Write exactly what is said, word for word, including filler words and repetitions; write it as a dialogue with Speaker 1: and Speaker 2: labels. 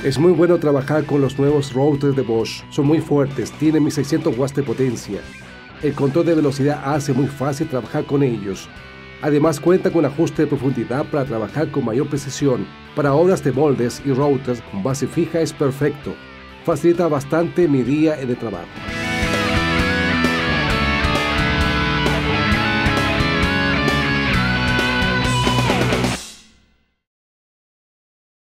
Speaker 1: Es muy bueno trabajar con los nuevos routers de Bosch. Son muy fuertes, tienen mil seiscientos watts de potencia. El control de velocidad hace muy fácil trabajar con ellos. Además cuenta con ajuste de profundidad para trabajar con mayor precisión. Para obras de moldes y routers con base fija es perfecto. Facilita bastante mi día de trabajo.